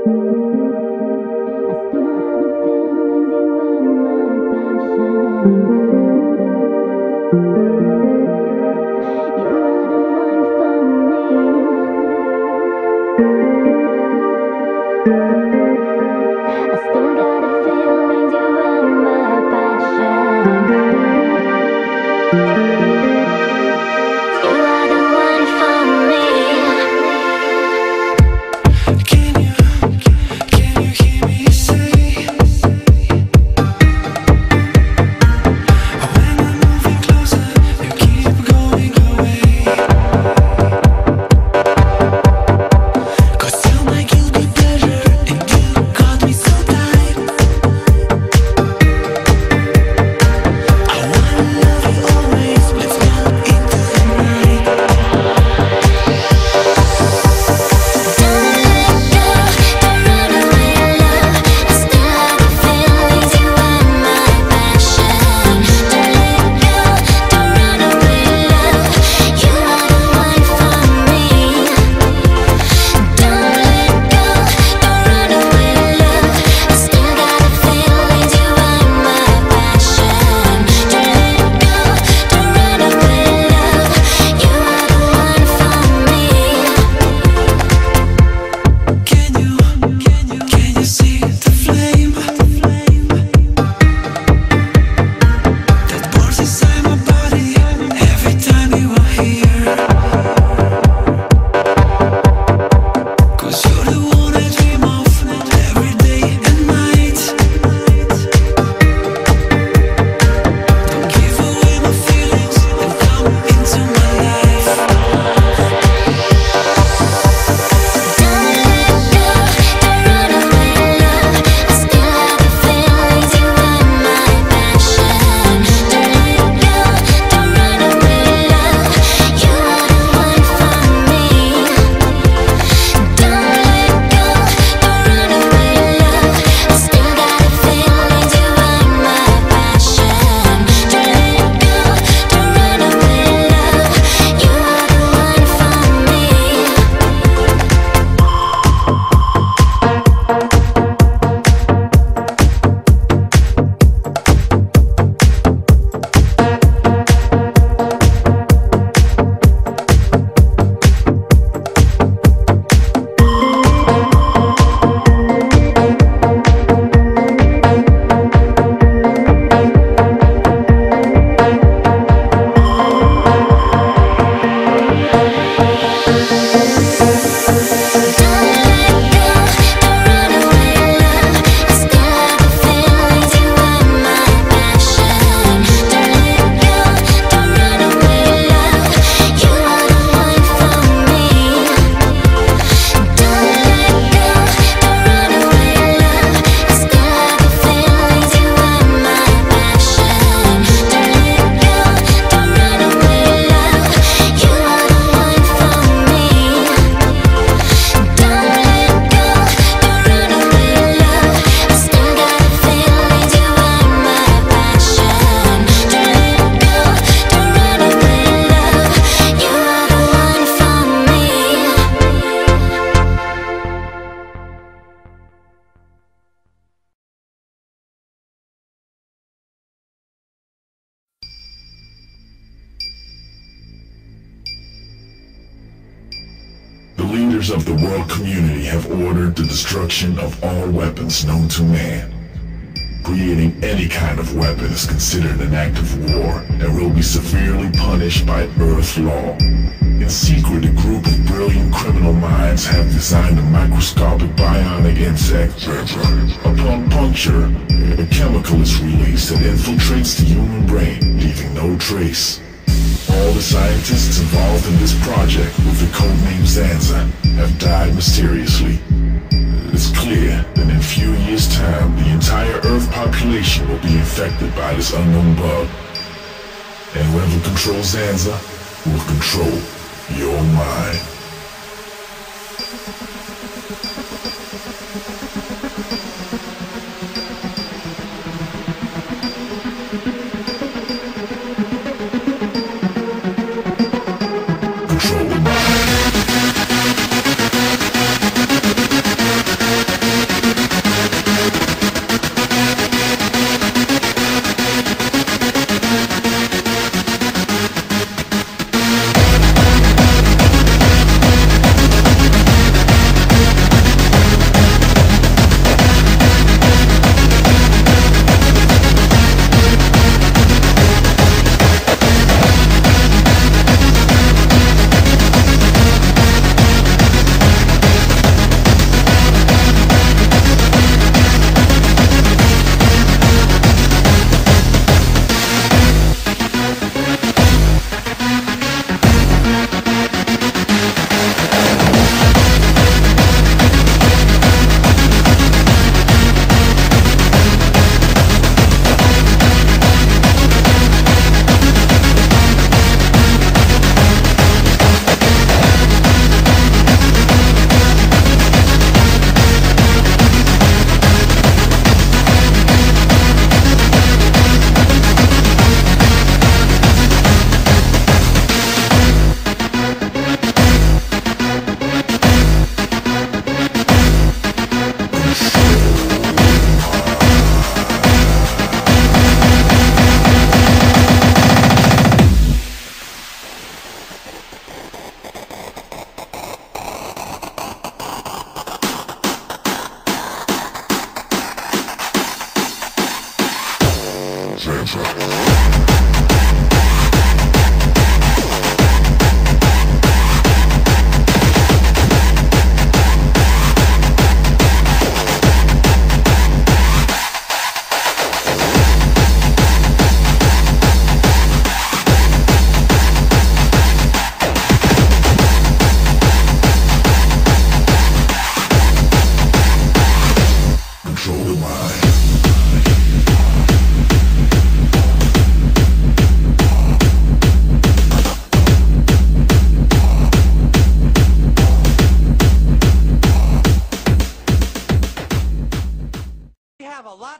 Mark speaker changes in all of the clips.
Speaker 1: leaders of the world community have ordered the destruction of all weapons known to man. Creating any kind of weapon is considered an act of war and will be severely punished by Earth law. In secret, a group of brilliant criminal minds have designed a microscopic bionic insect. Upon puncture, a chemical is released that infiltrates the human brain, leaving no trace. All the scientists involved in this project, with the codename Zanza, have died mysteriously. It's clear that in a few years' time, the entire Earth population will be infected by this unknown bug. And whoever controls Zanza will control your mind. Control the mind.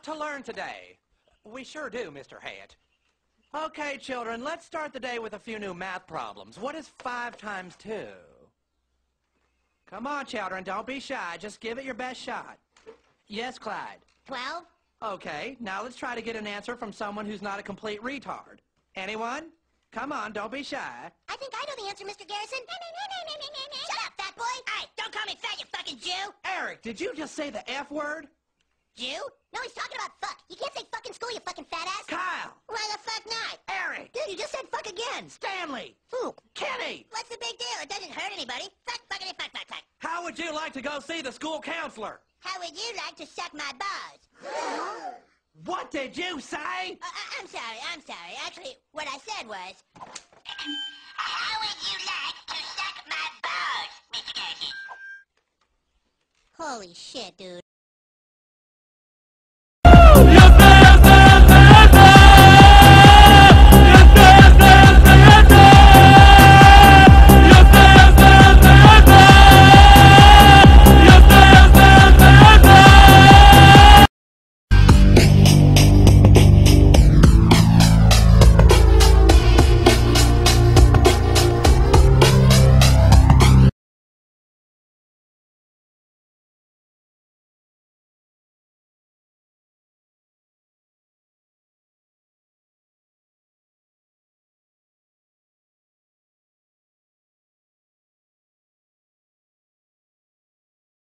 Speaker 2: to learn today. We sure do, Mr. Hayat. Okay, children, let's start the day with a few new math problems. What is 5 times 2? Come on, children, don't be shy. Just give it your best shot. Yes, Clyde.
Speaker 3: 12.
Speaker 2: Okay, now let's try to get an answer from someone who's not a complete retard. Anyone? Come on, don't be shy.
Speaker 3: I think I know the answer, Mr. Garrison. Shut up, fat boy! Hey, don't call me fat, you fucking Jew!
Speaker 2: Eric, did you just say the F word?
Speaker 3: Jew? No, he's talking about fuck. You can't say fuck in school, you fucking fat ass.
Speaker 2: Kyle!
Speaker 3: Why the fuck not?
Speaker 2: Eric!
Speaker 3: Dude, you just said fuck again.
Speaker 2: Stanley!
Speaker 3: Who?
Speaker 2: Kenny!
Speaker 3: What's the big deal? It doesn't hurt anybody. Fuck, fuckity, fuck, fuck, fuck.
Speaker 2: How would you like to go see the school counselor?
Speaker 3: How would you like to suck my balls?
Speaker 2: What did you say?
Speaker 3: I'm sorry. Actually, what I said was... How would you like to suck my balls, Mr. Garrison? Holy shit, dude.